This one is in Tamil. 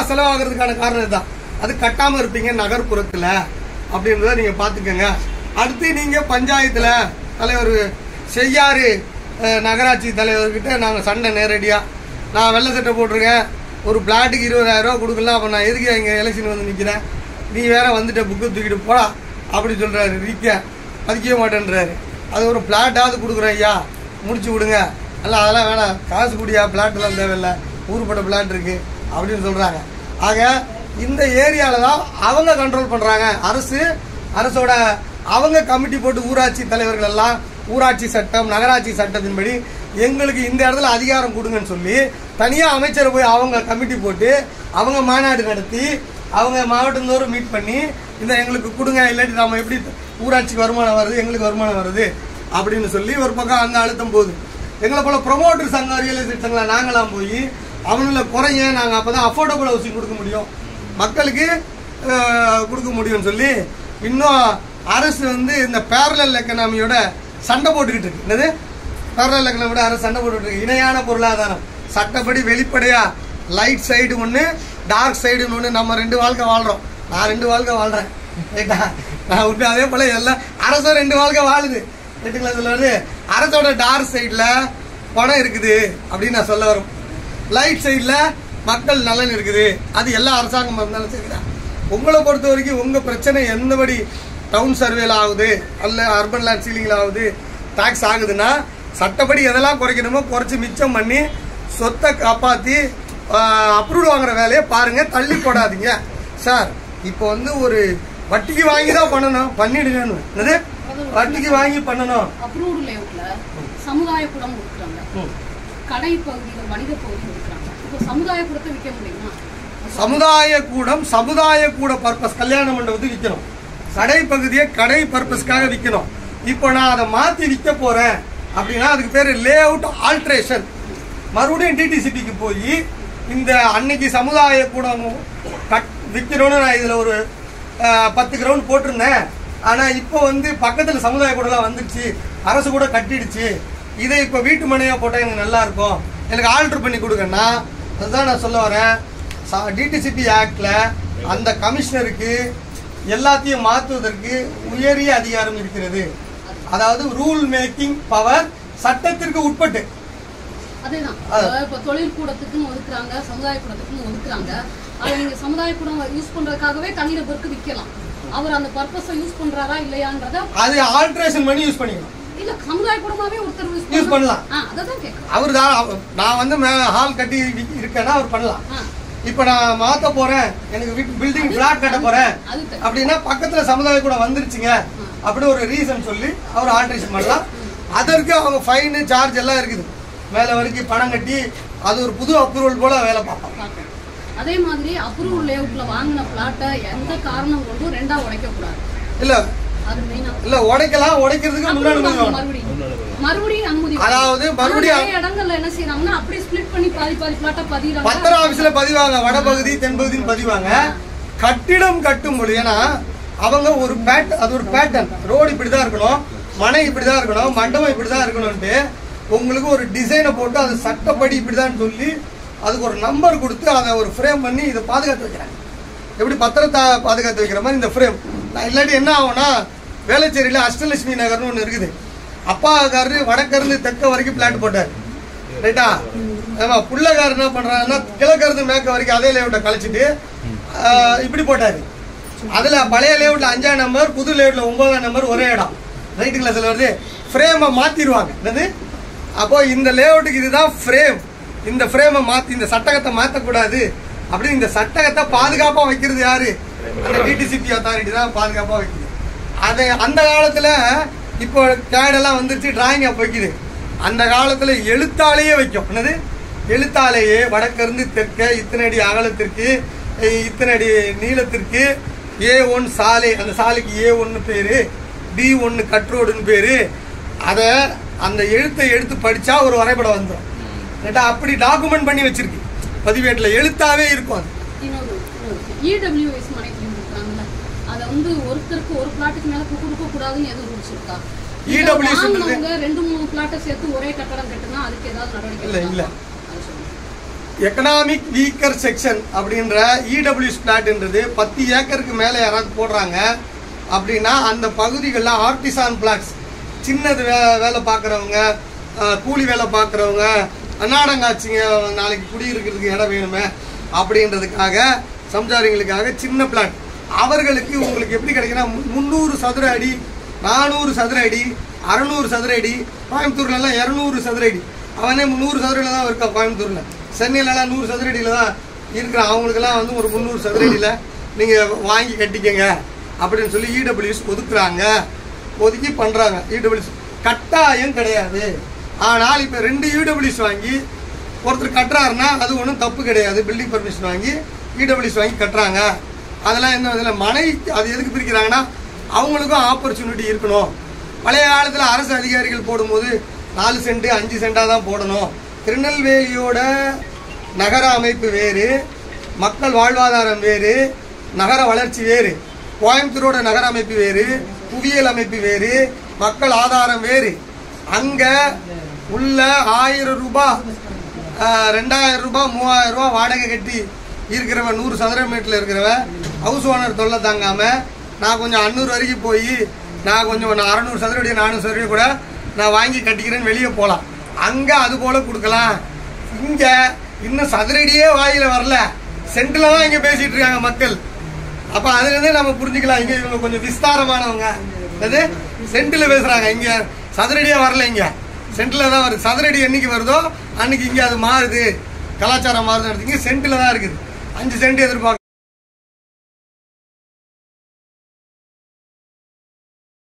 செலவாகிறதுக்கான காரணம் இதுதான். அது கட்டாம இருப்பீங்க நகர்ப்புறத்துல அப்படின்றத நீங்க பாத்துக்கோங்க. அடுத்து நீங்க பஞ்சாயத்துல தலைவர் செய்யாறு நகராட்சி தலைவர்கிட்ட நாங்க சண்டை நேரடியா, நான் வெள்ளை சட்டை போட்டிருக்கேன், ஒரு பிளாட்டுக்கு 20,000 ரூபா கொடுக்கலாம், அப்ப நான் எதுக்கு இங்க எலெக்ஷன் வந்து நிக்கிறேன், நீ வேற வந்துட்ட புக்கு தூக்கிட்டு போடா அப்படி சொல்றாரு. மதிக்கவே மாட்டேன்றாரு. அது ஒரு பிளாட்டாவது கொடுக்குறேன் ஐயா, முடிச்சு விடுங்க. அல்ல அதெல்லாம் வேணாம், காசு கூடியா, பிளாட்லாம் தேவையில்லை, ஊருப்பட்ட பிளாட் இருக்கு அப்படின்னு சொல்றாங்க. ஆக இந்த ஏரியால தான் அவங்க கண்ட்ரோல் பண்றாங்க. அரசோட அவங்க கமிட்டி போட்டு ஊராட்சி தலைவர்கள் எல்லாம் ஊராட்சி சட்டம் நகராட்சி சட்டத்தின்படி எங்களுக்கு இந்த இடத்துல அதிகாரம் கொடுங்கன்னு சொல்லி தனியா அமைச்சரை போய் அவங்க கமிட்டி போட்டு அவங்க மாநாடு நடத்தி அவங்க மாவட்டந்தோறும் மீட் பண்ணி இந்த எங்களுக்கு கொடுங்க, இல்லாட்டி நம்ம எப்படி ஊராட்சிக்கு வருமானம் வருது, எங்களுக்கு வருமானம் வருது அப்படின்னு சொல்லி ஒரு பக்கம் அங்க அழுத்தம் போகுது. எங்களை போல ப்ரொமோட்டர் சங்கம் ரியல் எஸ்டேட் சங்கம் நாங்களாம் போய் அவங்கள குறைய நாங்கள் அப்பதான் அஃபோர்டபுள் ஹவுசிங் கொடுக்க முடியும், மக்களுக்கு கொடுக்க முடியும்னு சொல்லி இன்னும் அரசு வந்து இந்த பேரலல் எக்கனாமியோட சண்டை போட்டுக்கிட்டு இருக்கு. என்னது பேரலல் எக்கனாமியோட அரசு சண்டை போட்டுக்கிட்டு இருக்கு. இணையான பொருளாதாரம் சட்டப்படி வெளிப்படையா லைட் சைடு ஒன்று டார்க் சைடுன்னு ஒன்று, நம்ம 2 வாழ்க்கை வாழ்றோம். நான் 2 வாழ்க்கை வாழ்றேன் ரைட்டா, நான் விட்டு அதே போல எல்லாம் அரசும் 2 வாழ்க்கை வாழுது ரைட்டுங்களா. இதுல வந்து அரசோட டார்க் சைட்ல பணம் இருக்குது அப்படின்னு நான் சொல்ல வரும், லைட் சைட்ல மக்கள் நலன் இருக்குது. அது எல்லா அரசாங்கம் இருந்தாலும் சரிதான். உங்களை பொறுத்த வரைக்கும் உங்க பிரச்சனை எந்தபடி டவுன் சர்வேல ஆகுது அல்ல அர்பன் லேண்ட் சீலிங்ல ஆகுது டாக்ஸ் ஆகுதுன்னா சட்டப்படி எதெல்லாம் குறைக்கணுமோ குறைச்சி மிச்சம் பண்ணி சொத்தை காப்பாத்தி அப்ரூவ் வாங்குற வேலையை பாருங்க, தள்ளி போடாதீங்க சார். இப்போ வந்து ஒரு வட்டிக்கு வாங்கி தான் பண்ணணும், பண்ணிடுங்கன்னு. என்னது வட்டிக்கு வாங்கி பண்ணணும். அப்ரூவ்ட் லேஅவுட்ல சமுதாய கூடம் கொடுக்குறாங்க, கடை பகுதியில் வணிக பகுதி கொடுக்குறாங்க. இப்போ சமுதாய கூடத்தை விற்க முடியுமா? சமுதாய கூட பர்பஸ் கல்யாண மண்டபத்துக்கு விற்கணும், கடை பகுதியை கடை பர்பஸ்க்காக விற்கணும். இப்போ நான் அதை மாத்தி விற்க போறேன் அப்படின்னா அதுக்கு பேரு லே அவுட் ஆல்ட்ரேஷன். மறுபடியும் டிடிசிபிக்கு போய் இந்த அன்னைக்கு சமுதாய கூடம் விற்கணும்னு நான் இதுல ஒரு 10 கிரவுண்ட் போட்டிருந்தேன், ஆனா இப்போ வந்து பக்கத்துல சமுதாய கூடலாம் வந்துருச்சு, அரசு கூட கட்டிடுச்சு, இதை இப்ப வீட்டு மனையா போட்டா எனக்கு நல்லா இருக்கும், எனக்கு ஆல்டர் பண்ணி கொடுங்கன்னா அதுதான் நான் சொல்ல வரேன். டிடிசிபி ஆக்ட்ல அந்த கமிஷனருக்கு எல்லாத்தையும் மாற்றுவதற்கு உயரிய அதிகாரம் இருக்கிறது. அதாவது ரூல் மேக்கிங் பவர் சட்டத்திற்கு உட்பட்டு. அதேதான் இப்ப தொழில் கூடத்துக்கும் ஒதுக்குறாங்க, சமுதாய கூடத்துக்கும் ஒதுக்குறாங்க. அதை நீங்க சமுதாய கூடம் யூஸ் பண்றதுக்காகவே தனிநபருக்கு விற்கலாம். அவர் அந்த பர்பஸை யூஸ் பண்றாரா இல்லையான்றத அது ஆல்ட்ரேஷன் பண்ணி யூஸ் பண்ணிக்கலாம். இல்ல சமுதாய கூடமாவே ஒருத்தர் யூஸ் பண்ணலாம். அதான் கேட்கறேன். அவர் நான் வந்து ஹால் கட்டி இருக்கேன்னா அவர் பண்ணலாம். இப்ப நான் மாத்த போறேன், எனக்கு பில்டிங் பிளாட் கட்ட போறேன் அப்படின்னா பக்கத்துல சமுதாய கூட வந்துருச்சுங்க அப்படி ஒரு ரீசன் சொல்லி அவர் ஆல்ட்ரேஷன் பண்ணலாம். அதற்கு அவங்க ஃபைன் சார்ஜ் எல்லாம் இருக்குது, மேல வரைக்கும் பணம் கட்டி அது ஒரு புது அப்ரூவல் போல வேலை பார்ப்பாங்க. அதே மாதிரி அப்ரூவல் லேஅவுட்ல வாங்கின பிளாட்டை எந்த காரணம் கொண்டும் ரெண்டா உடைக்க கூடாது. இல்ல உடைக்கலாம், உடைக்கிறதுக்கு மறுபடியும் அனுமதி. அதாவது மறுபடியும் இடங்கள்ல என்ன செய்யறாங்கன்னா அப்படியே ஸ்ப்ளிட் பண்ணி பாதி பிளாட்டா பதிவாங்க, பத்திர ஆபீஸ்ல பதிவாங்க, வடபகுதி தென்பகுதின்னு பதிவாங்க. கட்டிடம் கட்டும் பொழுது ஏன்னா அவங்க ஒரு அது ஒரு பேட்டர்ன், ரோடு இப்படிதான் இருக்கணும், மனை இப்படிதான் இருக்கணும், மண்டபம் இப்படிதான் இருக்கணும்ட்டு உங்களுக்கு ஒரு டிசைனை போட்டு அது சட்டப்படி இப்படிதான் சொல்லி அதுக்கு ஒரு நம்பர் கொடுத்து அதை ஒரு ஃப்ரேம் பண்ணி இதை பாதுகாத்து வைக்கிறாங்க. எப்படி பத்திரத்தை பாதுகாத்து வைக்கிற மாதிரி இந்த ஃப்ரேம். இல்லாட்டி என்ன ஆகும்னா வேளச்சேரியில அஷ்டலட்சுமி நகர்னு ஒன்று இருக்குது, அப்பாக்காரரு வடக்கிருந்து தெற்க வரைக்கும் பிளாட் போட்டார் ரைட்டா. ஆமா, புள்ளக்காரர் என்ன பண்றாங்கன்னா கிழக்கிருந்து மேற்க வரைக்கும் அதே லேஅவுட்டை கழிச்சிட்டு இப்படி போட்டாரு. அதுல பழைய லேஅவுட்ல 5ஆம் நம்பர், புது லேஅவுட்ல 9ஆம் நம்பர் ஒரே இடம் ரைட்டுங்களா. சில வருது ஃப்ரேமை மாத்திடுவாங்க. என்னது அப்போ இந்த லேஅவுட்டுக்கு இதுதான் ஃப்ரேம், இந்த ஃப்ரேமை மாத்தி இந்த சட்டகத்தை மாற்றக்கூடாது அப்படின்னு இந்த சட்டகத்தை பாதுகாப்பா வைக்கிறது யாரு? அந்த டிடிசிபி அத்தாரிட்டி தான் பாதுகாப்பா வைக்குது. அது அந்த காலத்துல இப்போ கேடெல்லாம் வந்துருச்சு, டிராயிங்கா வைக்குது. அந்த காலத்துல எழுத்தாலேயே வைக்கும். என்னது எழுத்தாலேயே வடக்கிருந்து தெற்க இத்தனை அடி அகலத்திற்கு இத்தனை அடி நீளத்திற்கு A1 சாலை, அந்த சாலைக்கு A1 பேரு, B1 கட்ரோடுன்னு பேரு. அதை அந்த எழுத்தை எடுத்து படிச்சா ஒரு வரைபடம் வந்துடும். அப்படி டாக்குமெண்ட் பண்ணி வச்சிருக்கு பதிவேட்டுல, எழுத்தாவே இருக்கும். அது ஒருத்தருக்கு ஒரு பிளாட்டுக்கு மேல கொடுக்க கூடாதுன்னு எதுவும் ரூல்ஸ் இருக்கா? இடபிள்யூஎஸ் 2-3 பிளாட்டை சேர்த்து ஒரே கட்டடம் கட்டுனா அதுக்கு ஏதாவது நடவடிக்கை இல்ல? எக்கனாமிக் வீக்கர் செக்ஷன் அப்படின்ற இடபிள்யூஎஸ் பிளாட்ன்றது 10 ஏக்கருக்கு மேலே யாராவது போடுறாங்க அப்படின்னா அந்த பகுதிகளில் ஆர்டிசான் பிளாட்ஸ், சின்னது வேலை பார்க்குறவங்க, கூலி வேலை பார்க்குறவங்க, அன்னாடங்காட்சிங்க நாளைக்கு குடியிருக்கிறதுக்கு இடம் வேணுமே அப்படின்றதுக்காக சம்சாரிகளுக்காக சின்ன பிளாட் அவர்களுக்கு உங்களுக்கு எப்படி கிடைக்குன்னா 300 சதுர அடி, 400 சதுர அடி, 600 சதுர அடி, கோயம்புத்தூர்லாம் 200 சதுர அடி. அவனே 100 சதுர அடியில் தான் இருக்கான் கோயம்புத்தூரில். சென்னையிலலாம் 100 சதுர அடியில் தான் இருக்கிறான். அவங்களுக்கெல்லாம் வந்து ஒரு 300 சதுர அடியில் நீங்கள் வாங்கி கட்டிக்கங்க அப்படின்னு சொல்லி இடபிள்யூஎஸ் ஒதுக்குறாங்க, ஒதுக்கி பண்ணுறாங்க. இடபிள்யூஎஸ் கட்டாயம் கிடையாது. ஆனால் இப்போ 2 இடபிள்யூஎஸ் வாங்கி ஒருத்தர் கட்டுறாருன்னா அது ஒன்றும் தப்பு கிடையாது. பில்டிங் பர்மிஷன் வாங்கி இடபிள்யூஎஸ் வாங்கி கட்டுறாங்க. அதெல்லாம் என்ன இதில் மனை அது எதுக்கு பிரிக்கிறாங்கன்னா அவங்களுக்கும் ஆப்பர்ச்சுனிட்டி இருக்கணும். பழைய காலத்தில் அரசு அதிகாரிகள் போடும்போது 4 சென்ட் 5 சென்டாக தான் போடணும். திருநெல்வேலியோட நகர அமைப்பு வேறு, மக்கள் வாழ்வாதாரம் வேறு, நகர வளர்ச்சி வேறு. கோயம்புத்தூரோட நகர அமைப்பு வேறு, புவியியல் அமைப்பு வேறு, மக்கள் ஆதாரம் வேறு. அங்கே உள்ள 1000 ரூபாய் 2000 ரூபாய் 3000 ரூபாய் வாடகை கட்டி இருக்கிறவன் 100 சதுர மீட்டரில் இருக்கிறவன் ஹவுஸ் ஓனர் தொல்லை தாங்காமல் நான் கொஞ்சம் 500 வரைக்கும் போய் நான் கொஞ்சம் 600 சதுரடி 400 சதுரடி கூட நான் வாங்கி கட்டிக்கிறேன்னு வெளியே போகலாம். அங்கே அது போல் கொடுக்கலாம். இங்கே இன்னும் சதுரடியே வாயில் வரல, சென்டில் தான் இங்கே பேசிகிட்டு இருக்காங்க மக்கள். அப்போ அதுலேருந்தே நம்ம புரிஞ்சுக்கலாம் இங்கே இவங்க கொஞ்சம் விஸ்தாரமானவங்க. அது சென்டில் பேசுகிறாங்க, இங்கே சதுரடியே வரல, இங்கே சென்டில் தான் வருது. சதுரடி என்னைக்கு வருதோ அன்னைக்கு இங்கே அது மாறுது, கலாச்சாரம் மாறுதுன்னு. இங்கே சென்டில் தான் இருக்குது. 5 சென்ட் எதிர்பார்க்க